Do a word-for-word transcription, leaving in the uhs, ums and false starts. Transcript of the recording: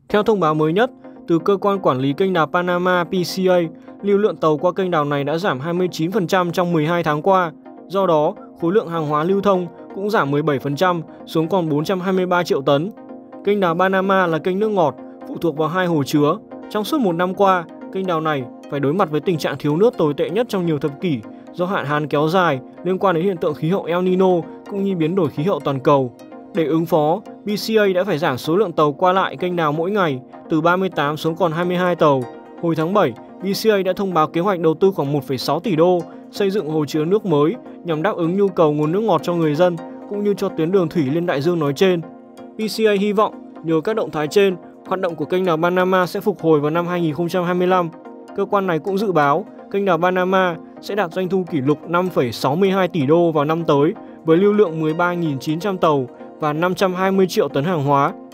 Theo thông báo mới nhất từ Cơ quan Quản lý Kênh đào Panama P C A, lưu lượng tàu qua kênh đào này đã giảm hai mươi chín phần trăm trong mười hai tháng qua. Do đó, khối lượng hàng hóa lưu thông cũng giảm mười bảy phần trăm xuống còn bốn trăm hai mươi ba triệu tấn. Kênh đào Panama là kênh nước ngọt, phụ thuộc vào hai hồ chứa. Trong suốt một năm qua, kênh đào này phải đối mặt với tình trạng thiếu nước tồi tệ nhất trong nhiều thập kỷ do hạn hán kéo dài liên quan đến hiện tượng khí hậu El Nino cũng như biến đổi khí hậu toàn cầu. Để ứng phó, P C A đã phải giảm số lượng tàu qua lại kênh đào mỗi ngày từ ba mươi tám xuống còn hai mươi hai tàu. Hồi tháng bảy, P C A đã thông báo kế hoạch đầu tư khoảng một phẩy sáu tỷ đô xây dựng hồ chứa nước mới nhằm đáp ứng nhu cầu nguồn nước ngọt cho người dân cũng như cho tuyến đường thủy lên đại dương nói trên. P C A hy vọng nhờ các động thái trên, hoạt động của kênh đào Panama sẽ phục hồi vào năm hai nghìn không trăm hai mươi lăm. Cơ quan này cũng dự báo kênh đào Panama sẽ đạt doanh thu kỷ lục năm phẩy sáu mươi hai tỷ đô vào năm tới với lưu lượng mười ba nghìn chín trăm tàu và năm trăm hai mươi triệu tấn hàng hóa.